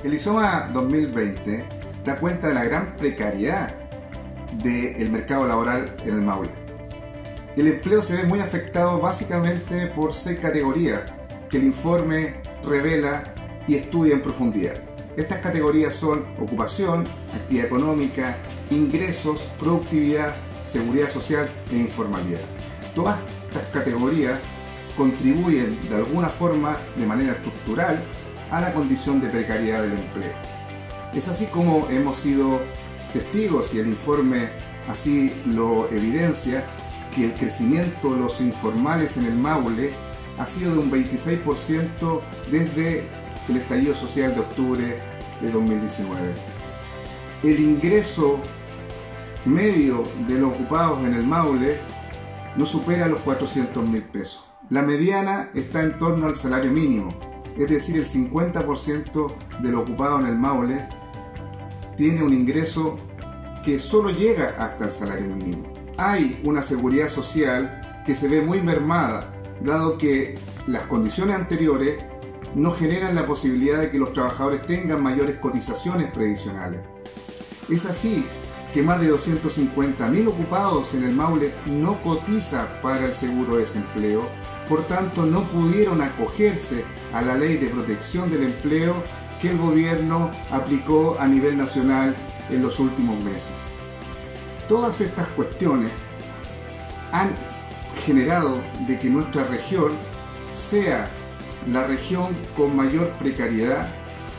El ISOMA 2020 da cuenta de la gran precariedad del mercado laboral en el Maule. El empleo se ve muy afectado básicamente por 6 categorías que el informe revela y estudia en profundidad. Estas categorías son ocupación, actividad económica, ingresos, productividad, seguridad social e informalidad. Todas estas categorías contribuyen de alguna forma, de manera estructural, a la condición de precariedad del empleo. Es así como hemos sido testigos, y el informe así lo evidencia, que el crecimiento de los informales en el Maule ha sido de un 26% desde el estallido social de octubre de 2019. El ingreso medio de los ocupados en el Maule no supera los 400.000 pesos. La mediana está en torno al salario mínimo, es decir, el 50% de los ocupados en el Maule tiene un ingreso que solo llega hasta el salario mínimo. Hay una seguridad social que se ve muy mermada, dado que las condiciones anteriores no generan la posibilidad de que los trabajadores tengan mayores cotizaciones previsionales. Es así que más de 250.000 ocupados en el Maule no cotizan para el seguro de desempleo, por tanto no pudieron acogerse a la ley de protección del empleo que el gobierno aplicó a nivel nacional en los últimos meses. Todas estas cuestiones han generado de que nuestra región sea la región con mayor precariedad.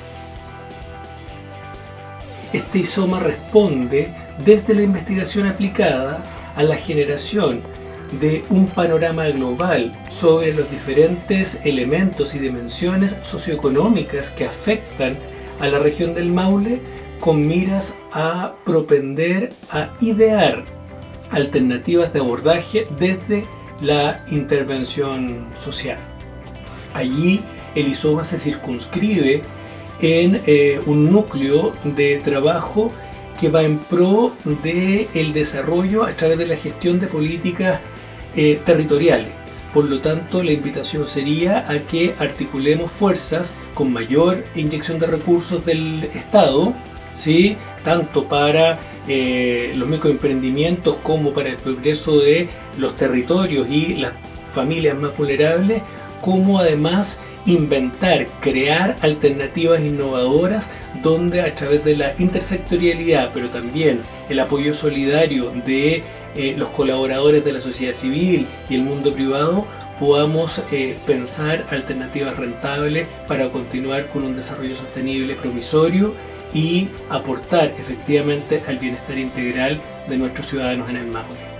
Este ISOMA responde desde la investigación aplicada a la generación de un panorama global sobre los diferentes elementos y dimensiones socioeconómicas que afectan a la región del Maule, con miras a propender a idear alternativas de abordaje desde la intervención social. Allí el ISOMA se circunscribe en un núcleo de trabajo que va en pro del desarrollo a través de la gestión de políticas territoriales. Por lo tanto, la invitación sería a que articulemos fuerzas con mayor inyección de recursos del Estado, ¿sí? Tanto para los microemprendimientos como para el progreso de los territorios y las familias más vulnerables, como además inventar, crear alternativas innovadoras donde a través de la intersectorialidad, pero también el apoyo solidario de los colaboradores de la sociedad civil y el mundo privado, podamos pensar alternativas rentables para continuar con un desarrollo sostenible promisorio y aportar efectivamente al bienestar integral de nuestros ciudadanos en el Maule.